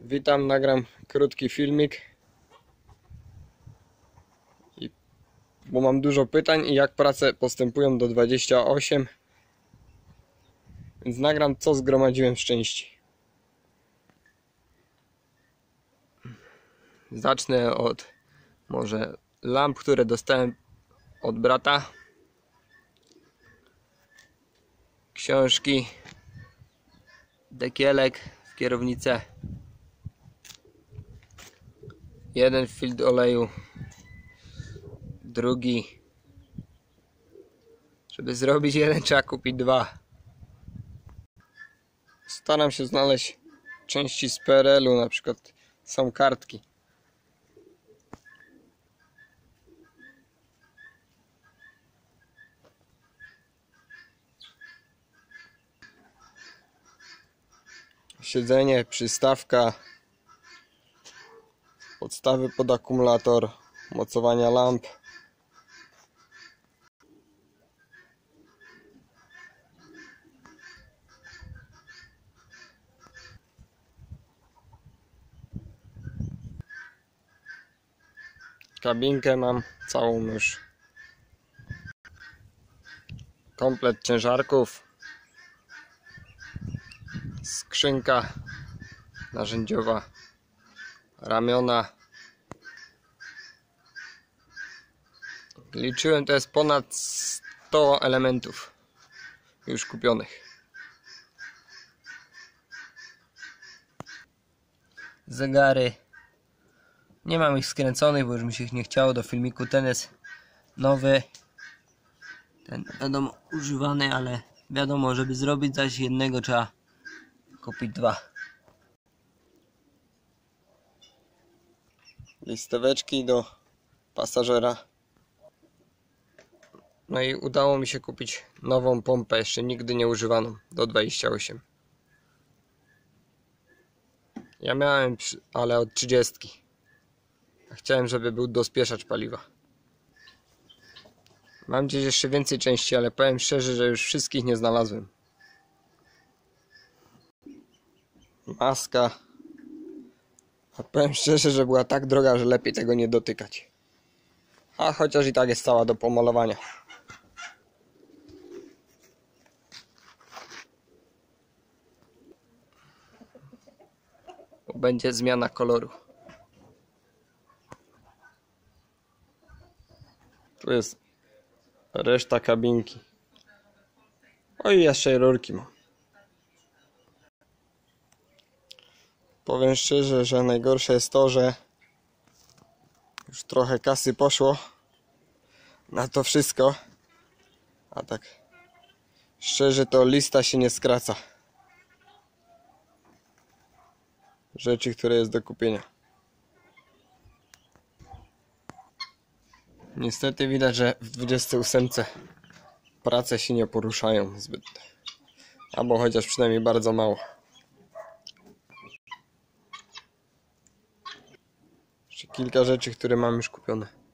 Witam, nagram krótki filmik, bo mam dużo pytań i jak prace postępują do 28, więc nagram, co zgromadziłem z części. Zacznę od może lamp, które dostałem od brata, książki, dekielek w kierownicę, jeden filtr oleju, drugi. Żeby zrobić jeden, trzeba kupić dwa. Staram się znaleźć części z PRL-u, na przykład są kartki. Siedzenie, przystawka, podstawy pod akumulator, mocowania lamp. Kabinkę mam całą już. Komplet ciężarków. Skrzynka narzędziowa. Ramiona. Liczyłem, to jest ponad 100 elementów już kupionych. Zegary. Nie mam ich skręconych, bo już mi się ich nie chciało do filmiku. Ten jest nowy. Ten wiadomo używany, ale wiadomo, żeby zrobić zaś jednego, trzeba kupić dwa. Listeweczki do pasażera. No i udało mi się kupić nową pompę, jeszcze nigdy nie używaną, do 28. Ja miałem, ale od 30. Chciałem, żeby był dospieszacz paliwa. Mam gdzieś jeszcze więcej części, ale powiem szczerze, że już wszystkich nie znalazłem. Maska. A powiem szczerze, że była tak droga, że lepiej tego nie dotykać. A chociaż i tak jest cała do pomalowania. Będzie zmiana koloru. Tu jest reszta kabinki. O i jeszcze rurki mam. Powiem szczerze, że najgorsze jest to, że już trochę kasy poszło na to wszystko. A tak szczerze, to lista się nie skraca rzeczy, które jest do kupienia. Niestety widać, że w 28 prace się nie poruszają zbyt. Albo chociaż przynajmniej bardzo mało. Jeszcze kilka rzeczy, które mam już kupione.